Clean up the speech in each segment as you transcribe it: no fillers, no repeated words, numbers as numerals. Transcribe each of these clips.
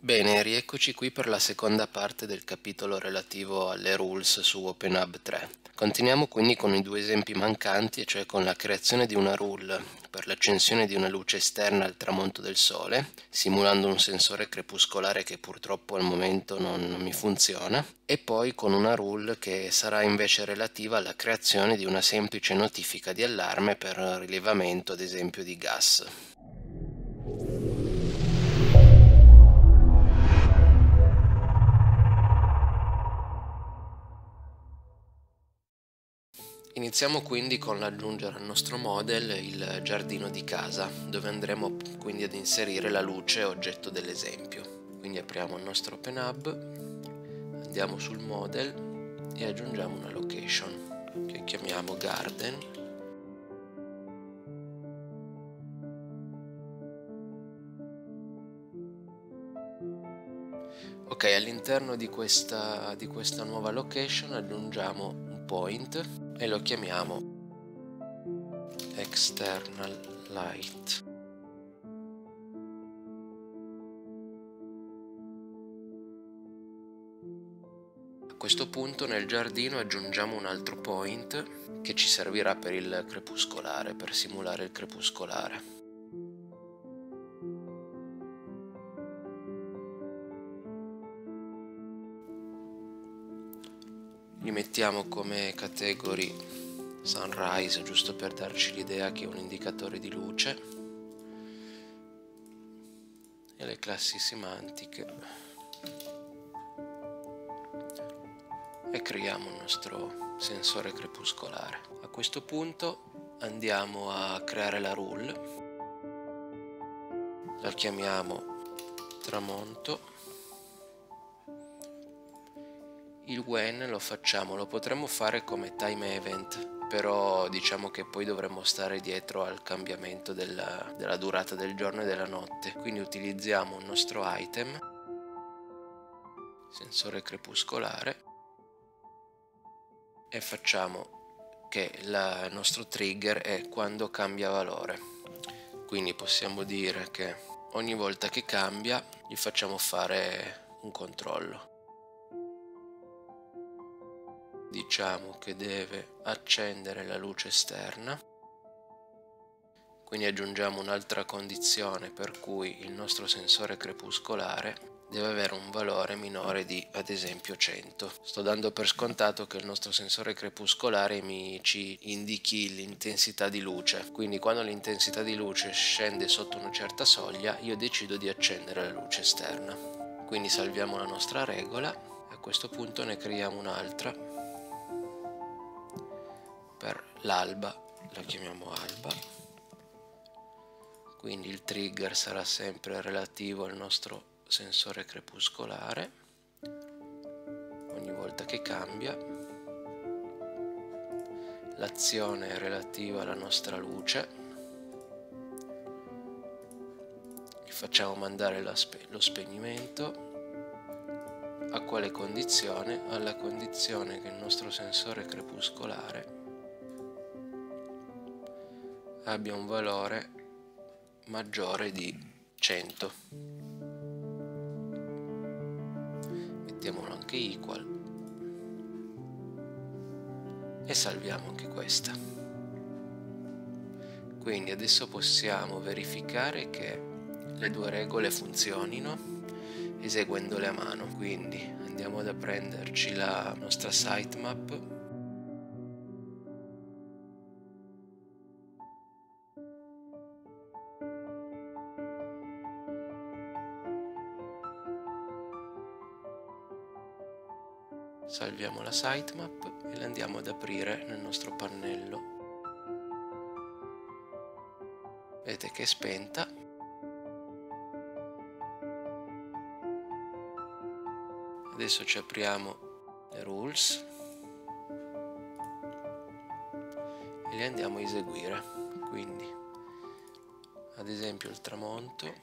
Bene, rieccoci qui per la seconda parte del capitolo relativo alle rules su OpenHub 3. Continuiamo quindi con i due esempi mancanti, e cioè con la creazione di una rule per l'accensione di una luce esterna al tramonto del sole, simulando un sensore crepuscolare che purtroppo al momento non mi funziona, e poi con una rule che sarà invece relativa alla creazione di una semplice notifica di allarme per rilevamento, ad esempio, di gas. Iniziamo quindi con l'aggiungere al nostro model il giardino di casa, dove andremo quindi ad inserire la luce oggetto dell'esempio. Quindi apriamo il nostro OpenHub, andiamo sul model e aggiungiamo una location che chiamiamo Garden. Ok, all'interno di questa nuova location aggiungiamo un point e lo chiamiamo External Light. A questo punto nel giardino aggiungiamo un altro point che ci servirà per il crepuscolare, per simulare il crepuscolare. Gli mettiamo come category sunrise, giusto per darci l'idea che è un indicatore di luce, e le classi semantiche, e creiamo il nostro sensore crepuscolare. A questo punto andiamo a creare la rule, la chiamiamo tramonto. Il when lo potremmo fare come time event, però diciamo che poi dovremmo stare dietro al cambiamento della durata del giorno e della notte. Quindi utilizziamo il nostro item, sensore crepuscolare, e facciamo che il nostro trigger è quando cambia valore. Quindi possiamo dire che ogni volta che cambia gli facciamo fare un controllo. Diciamo che deve accendere la luce esterna, quindi aggiungiamo un'altra condizione per cui il nostro sensore crepuscolare deve avere un valore minore di, ad esempio, 100. Sto dando per scontato che il nostro sensore crepuscolare ci indichi l'intensità di luce, quindi quando l'intensità di luce scende sotto una certa soglia io decido di accendere la luce esterna. Quindi salviamo la nostra regola e a questo punto ne creiamo un'altra. Per l'alba la chiamiamo alba, quindi il trigger sarà sempre relativo al nostro sensore crepuscolare ogni volta che cambia, l'azione è relativa alla nostra luce, gli facciamo mandare lo spegnimento. A quale condizione? Alla condizione che il nostro sensore crepuscolare abbia un valore maggiore di 100. Mettiamolo anche equal e salviamo anche questa. Quindi adesso possiamo verificare che le due regole funzionino eseguendole a mano. Quindi andiamo ad prenderci la nostra sitemap, salviamo la sitemap e la andiamo ad aprire nel nostro pannello. Vedete che è spenta. Adesso ci apriamo le rules e le andiamo a eseguire. Quindi ad esempio il tramonto,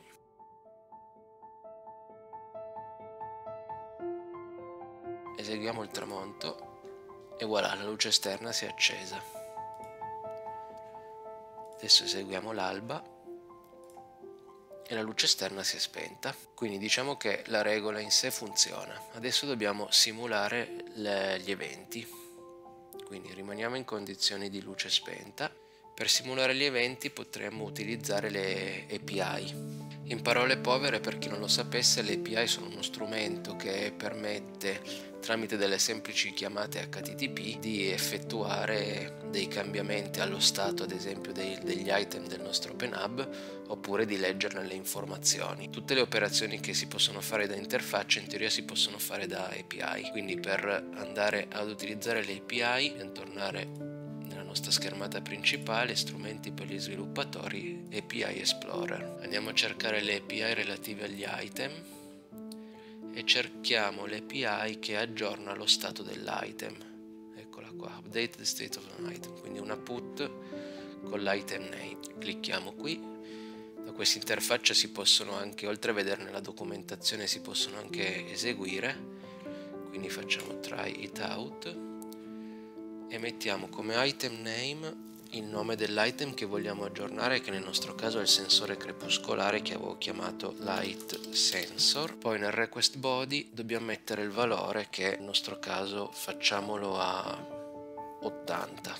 eseguiamo il tramonto e voilà, la luce esterna si è accesa. Adesso eseguiamo l'alba e la luce esterna si è spenta. Quindi diciamo che la regola in sé funziona. Adesso dobbiamo simulare gli eventi. Quindi rimaniamo in condizioni di luce spenta. Per simulare gli eventi potremmo utilizzare le API. In parole povere, per chi non lo sapesse, le API sono uno strumento che permette, tramite delle semplici chiamate HTTP, di effettuare dei cambiamenti allo stato, ad esempio, degli item del nostro OpenHub, oppure di leggerne le informazioni. Tutte le operazioni che si possono fare da interfaccia in teoria si possono fare da API. Quindi per andare ad utilizzare le API e tornare nella nostra schermata principale, strumenti per gli sviluppatori, API Explorer. Andiamo a cercare le API relative agli item e cerchiamo l'API che aggiorna lo stato dell'item. Eccola qua, update the state of an item, quindi una put con l'item name. Clicchiamo qui. Da questa interfaccia si possono anche, oltre a vederne la documentazione, si possono anche eseguire. Quindi facciamo try it out e mettiamo come item name il nome dell'item che vogliamo aggiornare, che nel nostro caso è il sensore crepuscolare che avevo chiamato light sensor. Poi nel request body dobbiamo mettere il valore, che nel nostro caso facciamolo a 80,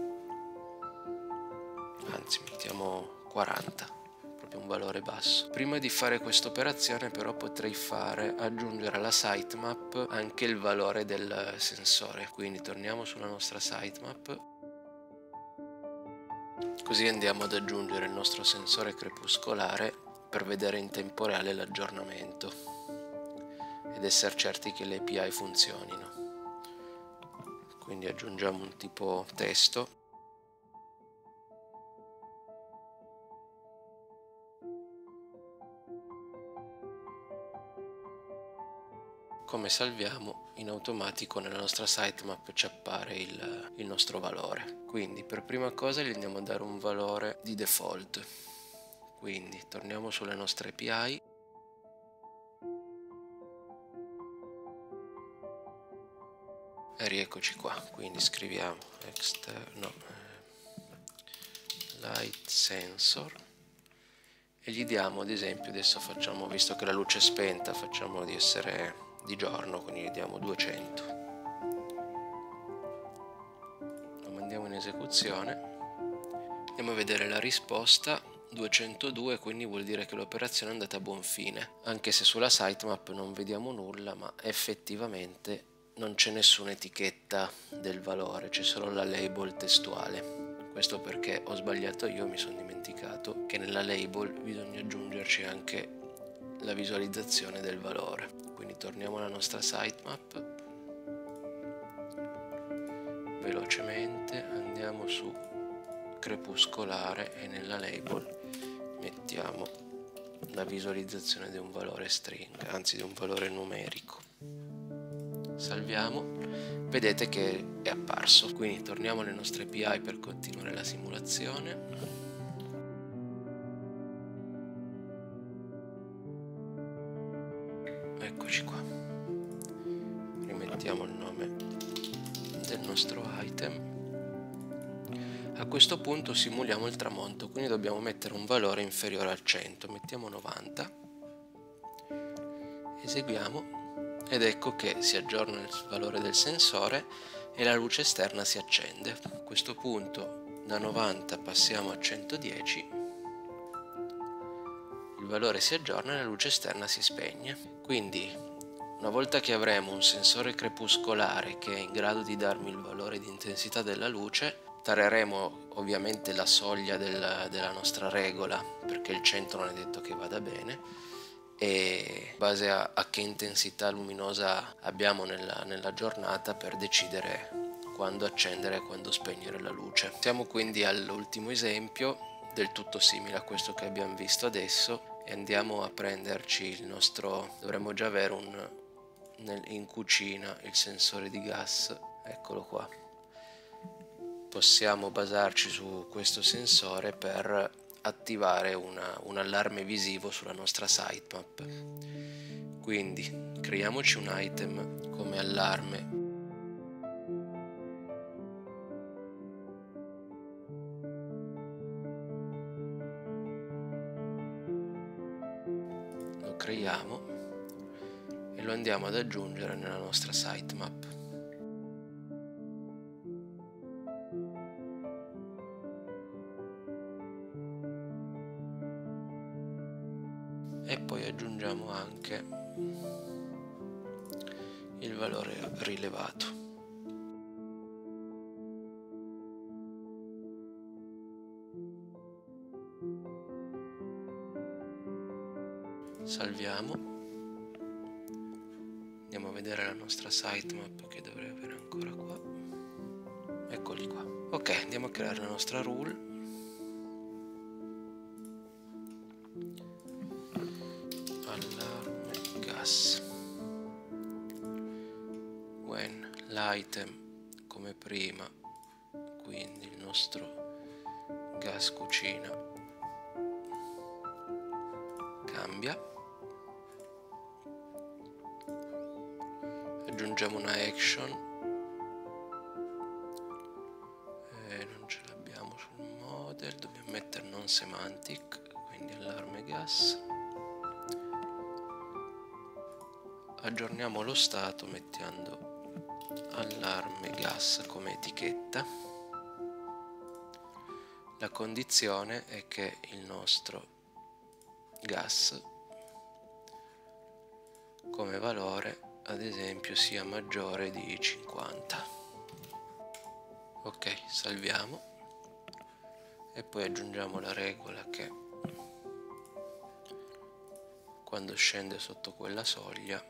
anzi mettiamo 40, proprio un valore basso. Prima di fare questa operazione però potrei aggiungere alla sitemap anche il valore del sensore. Quindi torniamo sulla nostra sitemap, così andiamo ad aggiungere il nostro sensore crepuscolare per vedere in tempo reale l'aggiornamento ed essere certi che le API funzionino. Quindi aggiungiamo un tipo testo. Come salviamo, in automatico nella nostra sitemap ci appare il nostro valore. Quindi per prima cosa gli andiamo a dare un valore di default. Quindi torniamo sulle nostre API e rieccoci qua. Quindi scriviamo esterno light sensor e gli diamo, ad esempio, adesso facciamo, visto che la luce è spenta, facciamo di essere di giorno, quindi gli diamo 200. Lo mandiamo in esecuzione, andiamo a vedere la risposta 202, quindi vuol dire che l'operazione è andata a buon fine, anche se sulla sitemap non vediamo nulla, ma effettivamente non c'è nessuna etichetta del valore, c'è solo la label testuale. Questo perché ho sbagliato io, mi sono dimenticato che nella label bisogna aggiungerci anche la visualizzazione del valore. Quindi torniamo alla nostra sitemap, velocemente andiamo su crepuscolare e nella label mettiamo la visualizzazione di un valore string, anzi di un valore numerico. Salviamo, vedete che è apparso. Quindi torniamo alle nostre API per continuare la simulazione. Eccoci qua, rimettiamo il nome del nostro item. A questo punto simuliamo il tramonto, quindi dobbiamo mettere un valore inferiore al 100, mettiamo 90, eseguiamo ed ecco che si aggiorna il valore del sensore e la luce esterna si accende. A questo punto da 90 passiamo a 110, il valore si aggiorna e la luce esterna si spegne. Quindi una volta che avremo un sensore crepuscolare che è in grado di darmi il valore di intensità della luce, tareremo ovviamente la soglia della nostra regola, perché il 100 non è detto che vada bene, e in base a che intensità luminosa abbiamo nella giornata per decidere quando accendere e quando spegnere la luce. Siamo quindi all'ultimo esempio, del tutto simile a questo che abbiamo visto adesso, e andiamo a prenderci il nostro, dovremmo già avere in cucina il sensore di gas, eccolo qua. Possiamo basarci su questo sensore per attivare un allarme visivo sulla nostra sitemap. Quindi creiamoci un item come allarme lo andiamo ad aggiungere nella nostra sitemap. E poi aggiungiamo anche il valore rilevato. Salviamo, andiamo a vedere la nostra sitemap che dovrei avere ancora qua, eccoli qua. Ok, andiamo a creare la nostra rule. Allarme gas when l'item come prima, quindi il nostro gas cucina cambia, aggiungiamo una action non ce l'abbiamo sul model, dobbiamo mettere non semantic, quindi allarme gas. Aggiorniamo lo stato mettendo allarme gas come etichetta. La condizione è che il nostro gas come valore ad esempio sia maggiore di 50. Ok, salviamo e poi aggiungiamo la regola che quando scende sotto quella soglia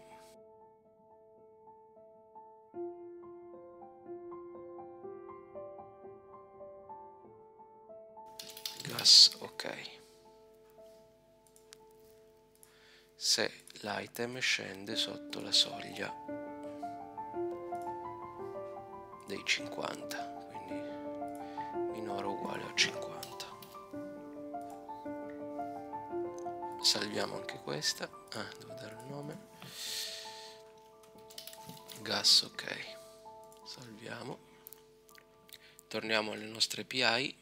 gas ok. Se l'item scende sotto la soglia dei 50, quindi minore o uguale a 50. Salviamo anche questa, devo dare il nome, gas ok, salviamo, torniamo alle nostre API.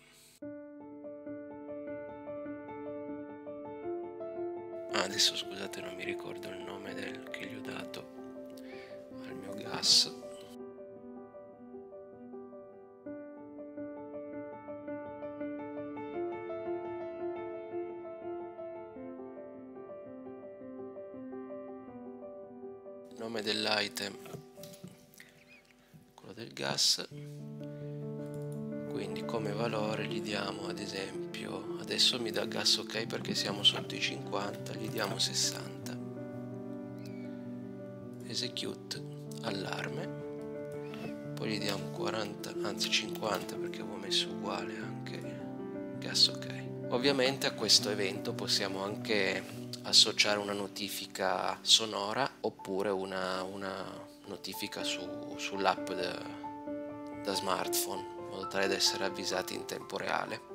Adesso scusate, non mi ricordo il nome che gli ho dato al mio gas. Il nome dell'item, quello del gas, quindi come valore gli diamo ad esempio, adesso mi dà gas ok perché siamo sotto i 50, gli diamo 60, execute allarme, poi gli diamo 40, anzi 50 perché avevo messo uguale anche gas ok. Ovviamente a questo evento possiamo anche associare una notifica sonora oppure una notifica sull'app da smartphone, in modo tale da essere avvisati in tempo reale.